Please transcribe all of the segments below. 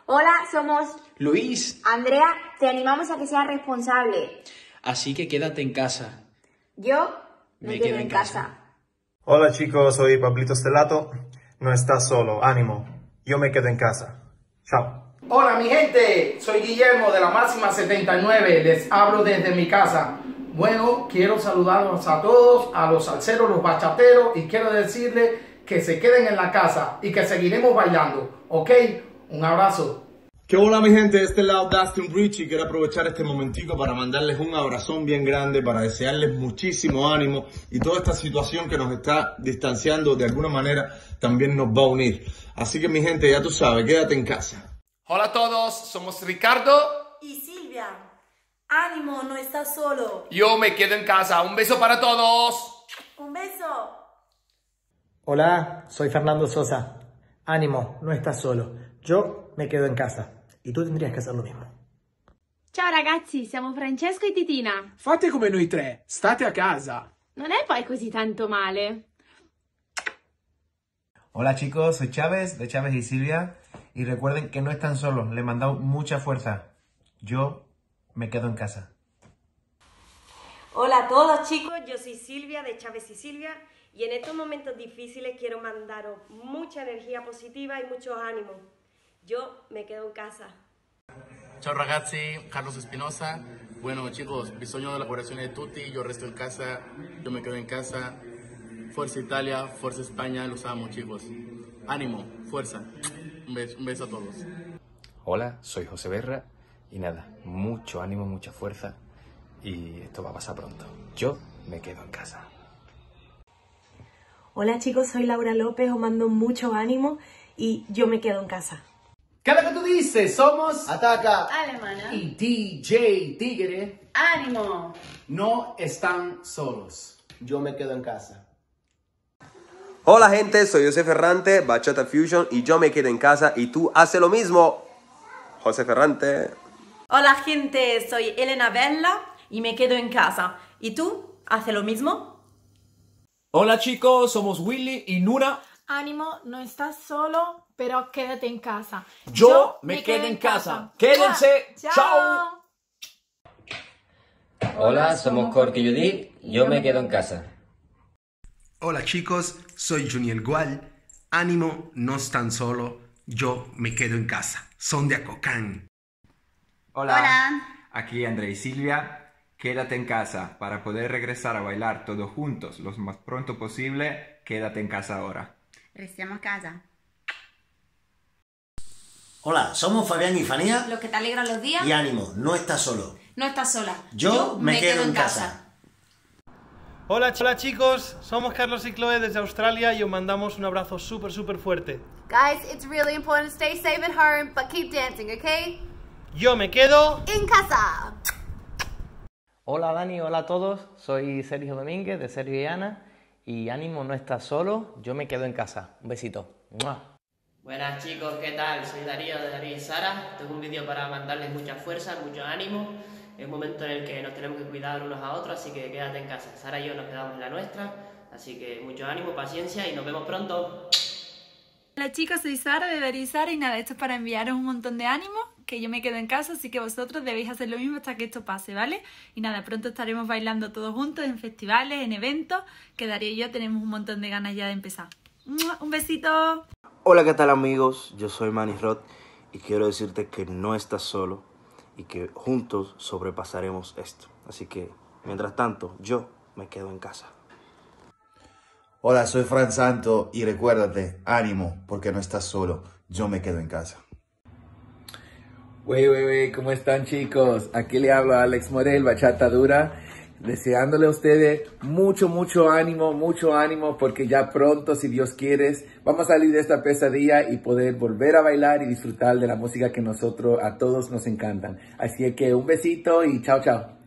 Hola, somos Luis. Andrea, te animamos a que seas responsable. Así que quédate en casa. Yo me quedo en casa. Hola chicos, soy Pablito Stellato. No estás solo, ánimo. Yo me quedo en casa. Chao. Hola mi gente, soy Guillermo de la Máxima 79, les hablo desde mi casa. Bueno, quiero saludarlos a todos, a los salseros, los bachateros, y quiero decirles que se queden en la casa y que seguiremos bailando, ¿ok? Un abrazo. Que hola mi gente, de este lado Dustin Rich y quiero aprovechar este momentico para mandarles un abrazón bien grande, para desearles muchísimo ánimo y toda esta situación que nos está distanciando de alguna manera también nos va a unir. Así que mi gente, ya tú sabes, quédate en casa. Hola a todos, somos Ricardo y Silvia. Ánimo, no estás solo. Yo me quedo en casa, un beso para todos. Un beso. Hola, soy Fernando Sosa. Ánimo, no estás solo. Yo me quedo en casa. E tu tendrías che hacer lo mismo. Ciao ragazzi, siamo Francesco e Titina. Fate come noi tre, state a casa. Non è poi così tanto male. Hola chicos, soy Chávez, de Chávez y Silvia. Y recuerden que no están solos, les mandamos mucha fuerza. Yo me quedo en casa. Hola a todos chicos, yo soy Silvia de Chávez y Silvia. Y en estos momentos difíciles quiero mandaros mucha energía positiva y muchos ánimos. Yo me quedo en casa. Ciao ragazzi, Carlos Espinosa. Bueno chicos, bisogno della cooperazione di tutti, yo resto en casa, yo me quedo en casa. Fuerza Italia, fuerza España, los amo chicos. Ánimo, fuerza. Un beso a todos. Hola, soy José Berra y nada, mucho ánimo, mucha fuerza y esto va a pasar pronto. Yo me quedo en casa. Hola chicos, soy Laura López, os mando mucho ánimo y yo me quedo en casa. ¿Qué es lo que tú dices? Somos Ataca Alemana y DJ Tigre. ¡Ánimo! No están solos. Yo me quedo en casa. Hola gente, soy José Ferrante, Bachata Fusion y yo me quedo en casa y tú haces lo mismo. José Ferrante. Hola gente, soy Elena Bella y me quedo en casa. ¿Y tú? ¿Haces lo mismo? Hola chicos, somos Willy y Nura. Ánimo, no estás solo, pero quédate en casa. Yo me quedo en casa. Quédense. Chao. Hola, somos Corky y Judith. Yo me quedo en casa. Hola chicos, soy Juniel Gual. Ánimo, no están solo. Yo me quedo en casa. Son de Acocán. Hola. Aquí André y Silvia. Quédate en casa para poder regresar a bailar todos juntos lo más pronto posible. Quédate en casa ahora. Restiamo a casa. Hola, somos Fabián y Fanía. Los que te alegran los días. Y ánimo, no estás solo. No estás sola. Yo me quedo en casa. Hola chicos, somos Carlos y Chloe desde Australia y os mandamos un abrazo súper fuerte. Guys, it's really important to stay safe at home, but keep dancing, okay? Yo me quedo en casa. Hola Dani, hola a todos, soy Sergio Domínguez de Sergio y Ana y ánimo, no estás solo, yo me quedo en casa. Un besito. ¡Mua! Buenas chicos, ¿qué tal? Soy Darío de Darío y Sara. Tengo un vídeo para mandarles mucha fuerza, mucho ánimo. Es un momento en el que nos tenemos que cuidar unos a otros, así que quédate en casa. Sara y yo nos quedamos en la nuestra, así que mucho ánimo, paciencia y nos vemos pronto. Hola chicos, soy Sara de Darío y Sara y nada, esto es para enviaros un montón de ánimo, que yo me quedo en casa, así que vosotros debéis hacer lo mismo hasta que esto pase, ¿vale? Y nada, pronto estaremos bailando todos juntos en festivales, en eventos, que Darío y yo tenemos un montón de ganas ya de empezar. ¡Un besito! Hola, ¿qué tal amigos? Yo soy Manny Roth y quiero decirte que no estás solo y que juntos sobrepasaremos esto. Así que, mientras tanto, yo me quedo en casa. Hola, soy Fran Santo y recuérdate, ánimo, porque no estás solo. Yo me quedo en casa. Wey, ¿cómo están chicos? Aquí le hablo a Alex Morel, Bachata Dura, deseándole a ustedes mucho ánimo, porque ya pronto, si Dios quiere, vamos a salir de esta pesadilla y poder volver a bailar y disfrutar de la música que a todos nos encantan. Así que un besito y chao.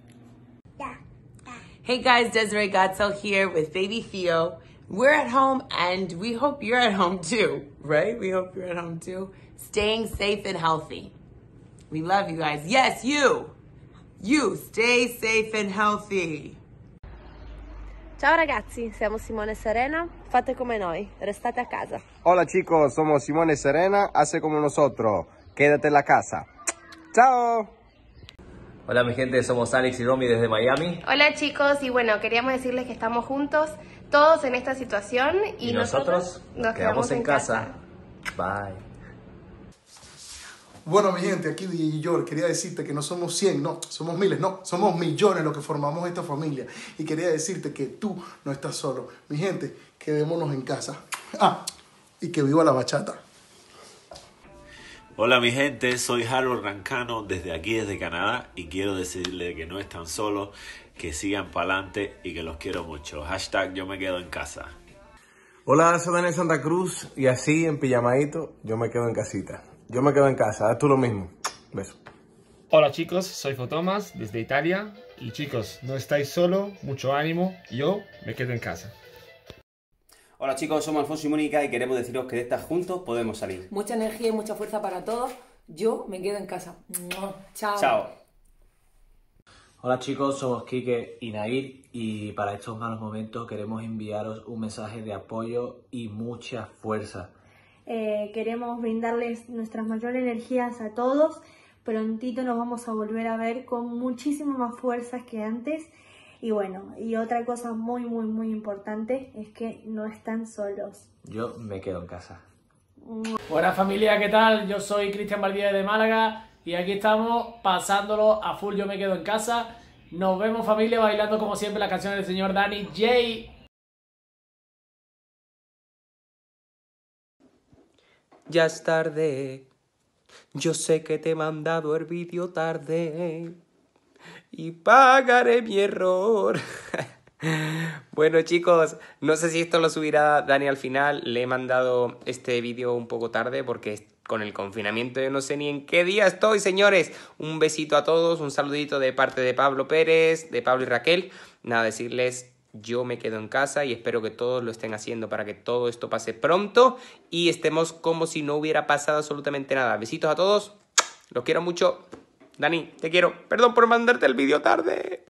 Hey guys, Desiree Godso here with baby Theo. We're at home and we hope you're at home too, right? We hope you're at home too. Staying safe and healthy. We love you guys. Yes, you. You stay safe and healthy. Ciao ragazzi, siamo Simone e Serena. Fate come noi, restate a casa. Hola chicos, somos Simone y Serena. Hace como nosotros. quédate en la casa. ¡Chao! Hola mi gente, somos Alex y Romy desde Miami. Hola chicos, y bueno, queríamos decirles que estamos juntos, todos en esta situación, y nosotros nos quedamos en casa. Bye. Bueno, mi gente, aquí DJ George, quería decirte que no somos 100, no, somos miles, no, somos millones los que formamos esta familia. Y quería decirte que tú no estás solo. Mi gente, quedémonos en casa. Y que viva la bachata. Hola mi gente, soy Harold Rancano desde aquí, desde Canadá, y quiero decirle que no están solos, que sigan para adelante y que los quiero mucho. # yo me quedo en casa. Hola, soy Daniel Santa Cruz y así en pijamadito yo me quedo en casita. Yo me quedo en casa, haz tú lo mismo. Beso. Hola chicos, soy Fotomas desde Italia y chicos, no estáis solo, mucho ánimo, yo me quedo en casa. Hola chicos, somos Alfonso y Mónica y queremos deciros que de estas juntos podemos salir. Mucha energía y mucha fuerza para todos, yo me quedo en casa. Chao. Chao. Hola chicos, somos Quique y Nair y para estos malos momentos queremos enviaros un mensaje de apoyo y mucha fuerza. Queremos brindarles nuestras mayores energías a todos. Prontito nos vamos a volver a ver con muchísimas más fuerzas que antes. Y bueno, y otra cosa muy importante es que no están solos. Yo me quedo en casa. Buena familia, ¿qué tal? Yo soy Cristian Valdivia de Málaga y aquí estamos pasándolo a full. Yo me quedo en casa. Nos vemos familia bailando como siempre las canciones del señor Danny J. Ya es tarde, yo sé que te he mandado el vídeo tarde y pagaré mi error. Bueno chicos, no sé si esto lo subirá Dani al final, le he mandado este vídeo un poco tarde porque con el confinamiento yo no sé ni en qué día estoy, señores. Un besito a todos, un saludito de parte de Pablo Pérez, de Pablo y Raquel. Nada, decirles... Yo me quedo en casa y espero que todos lo estén haciendo para que todo esto pase pronto y estemos como si no hubiera pasado absolutamente nada. Besitos a todos, los quiero mucho. Dani, te quiero. Perdón por mandarte el vídeo tarde.